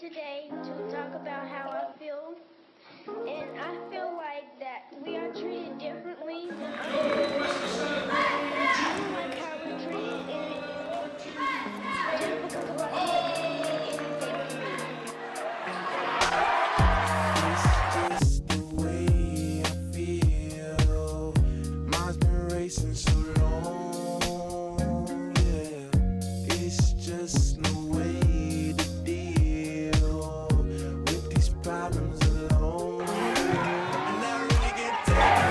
today to talk about how I feel, and I feel like that we are treated differently than others. I don't like how we're treated, and just because a lot of people don't mean anything to me. It's just the way I feel. Mine's been racing so long, yeah. It's just no way to deal with these problems alone. And I really get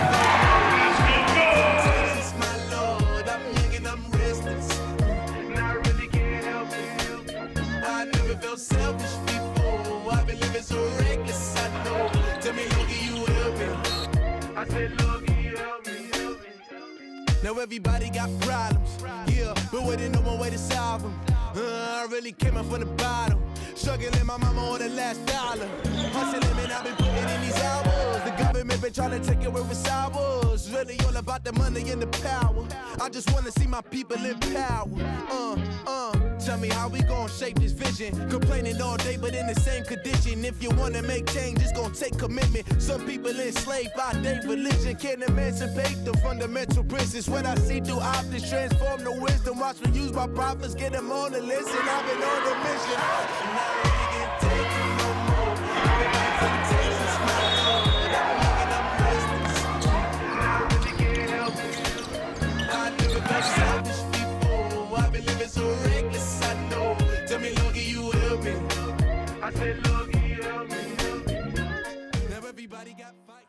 tired. It's my Lord, I'm young and I'm restless. And I really can't help it. I never felt selfish before. I've been living so reckless, I know. Tell me, Loki, you help me. I said, Loki, you help me, help me. Now everybody got problems, yeah, but waiting no one way to solve them. I really came up from the bottom, struggling my mama on the last dollar. Hustling, man, I've been putting in these hours. The government been trying to take away with sours. Really all about the money and the power. I just wanna see my people in power. Tell me how we gon' shape this vision. Complaining all day, but in the same condition. If you wanna make change, it's gon' take commitment. Some people enslaved by their religion can't emancipate the fundamental principles. What I see through optics transform the wisdom. Watch me use my prophets, get them on the list, and I've been on the mission. And I really can't take it no more. I've been back for the taste, it's my Lord. I'm young and I'm restless, and I really can't help it. I never felt selfish before. I've been living so reckless, I know. Tell me, Loki, you help me. I said, Loki, you help me, help me. Now everybody got fights.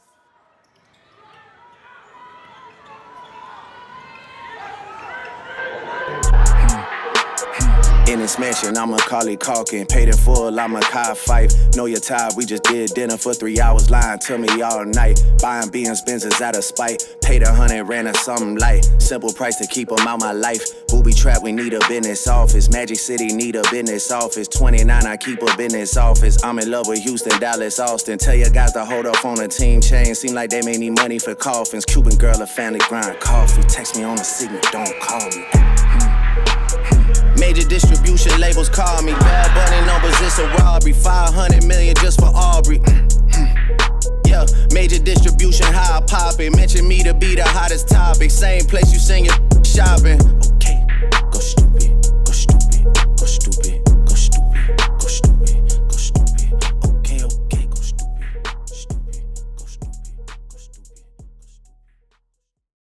In this mansion, I'm a Macaulay Culkin. Paid in full, I'm a Kai Fife. Know you're tired, we just did dinner for 3 hours. Lying to me all night. Buying B's, Benzes out of spite. Paid 100, ran a something light. Simple price to keep them out my life. Booby trap, we need a business office. Magic City need a business office. 29, I keep a business office. I'm in love with Houston, Dallas, Austin. Tell your guys to hold up on the team chain. Seem like they may need money for coffins. Cuban girl, a family grind coffee. Text me on the signal, don't call me. Major distribution labels call me. Bad Bunny numbers, it's a robbery. 500 million just for Aubrey. Yeah, major distribution, how I pop it. Mention me to be the hottest topic. Same place you sing your